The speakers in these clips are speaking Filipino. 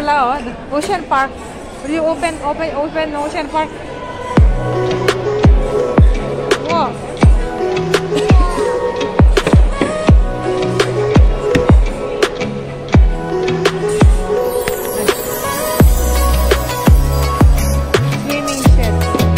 pala, oh. The Ocean Park. Will you open Ocean Park? Wow. Swimming shed.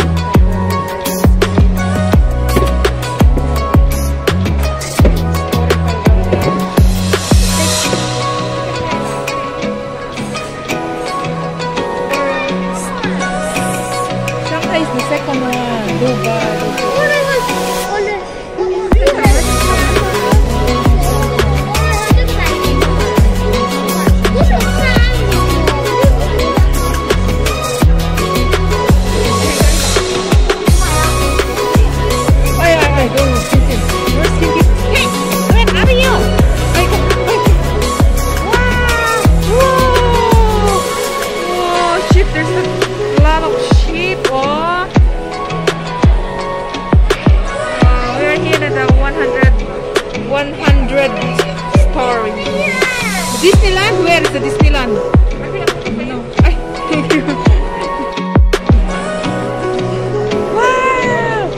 Shanghai is the second one. Dubai. Story. Disneyland? Where is the Disneyland? No. Thank you. Wow!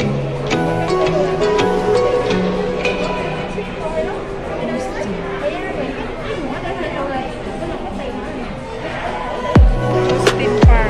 Theme park.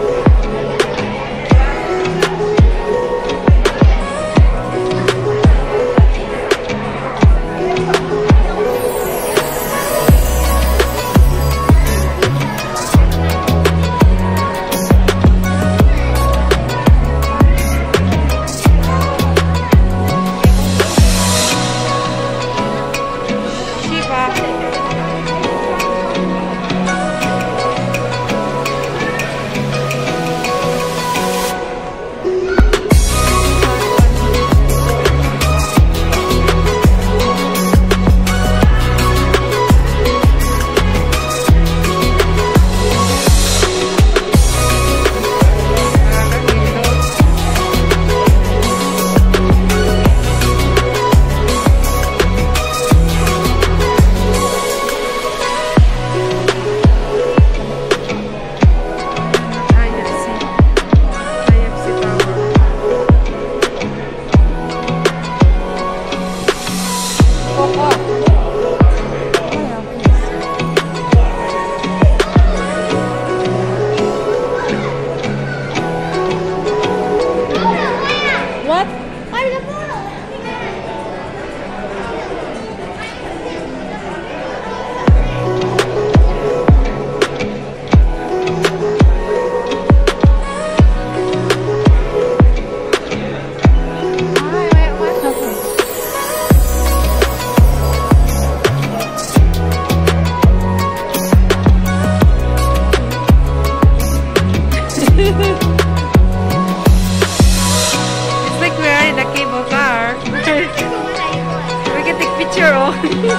It's like we are in a cable car. We can take picture of.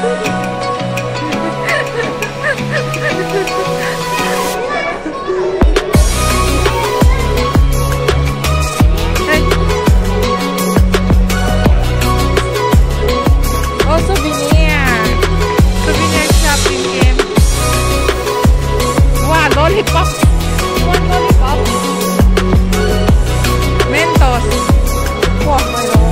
Oh, souvenir shopping game. Wow, lollipop. One lollipop. Mentos. Wow, my lord.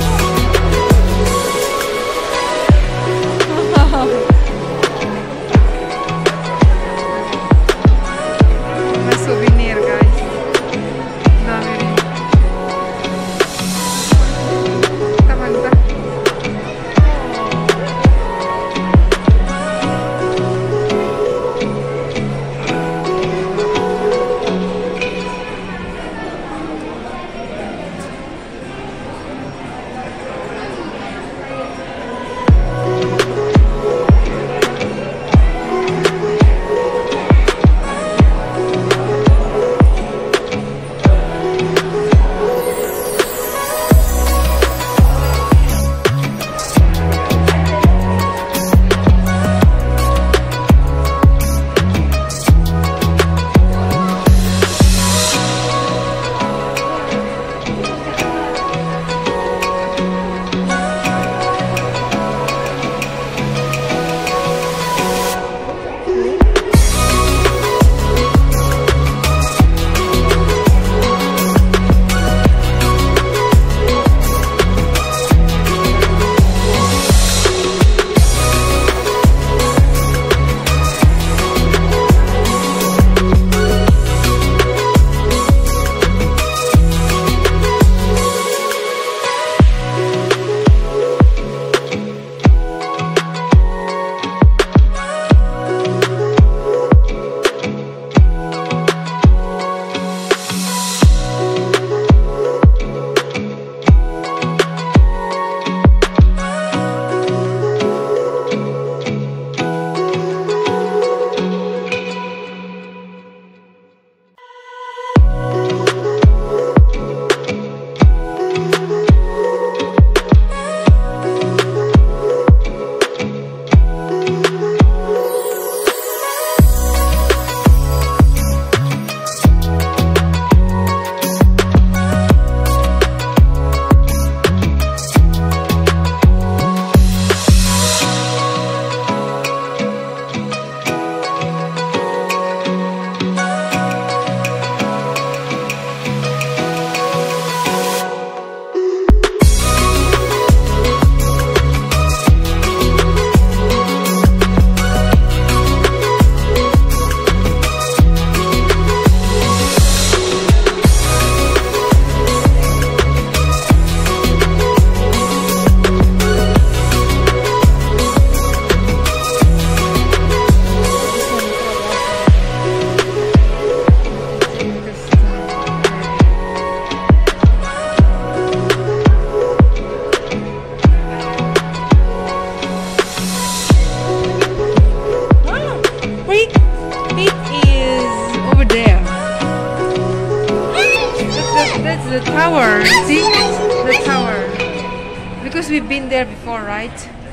Because we've been there before, right?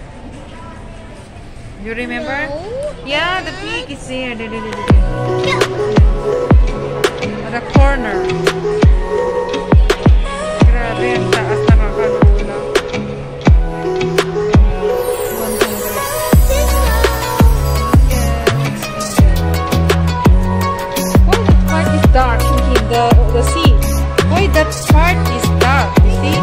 You remember? No. Yeah, the peak is there. At the corner. Grabe, ang taas nakakalula. 100. Why that part is dark? The sea. Why that part is dark? You see?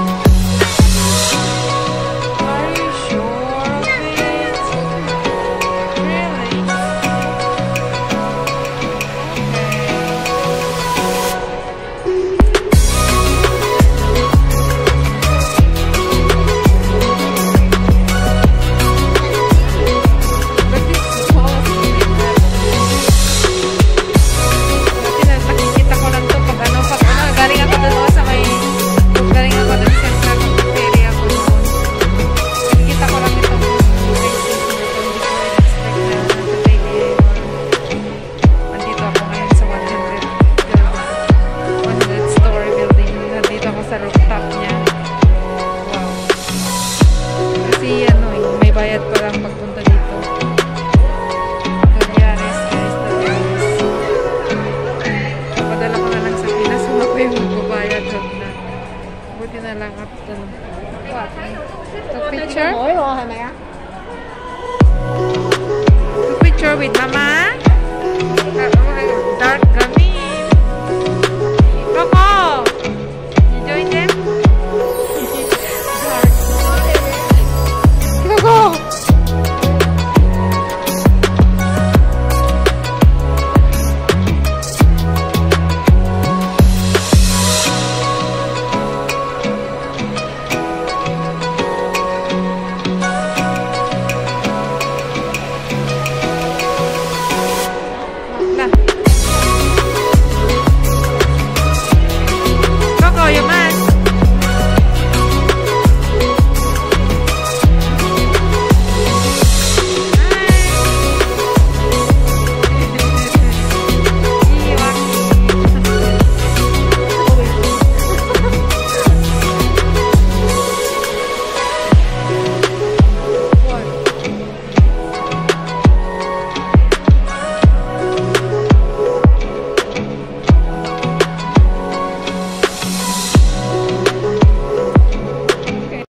Are you sure of it? Really? But this is the tallest building ever. Nakikita ko lang to pag ano, galing ako doon sa may, galing ako doon sa central cafeteria ko noon. Nakikita ko lang itong places na ito, hindi ko expect na today andito ako ngayon sa 100-story building. Nandito ako sa rooftop niya. Wow. Kasi ano may bayad pa lang pagpunta dito. Tolyares guys, Tolyares. Padala ko na lang sa Pinas, ako yung magbabayad na. Buti na lang at what? Took picture? Took picture with mama? Dark gun.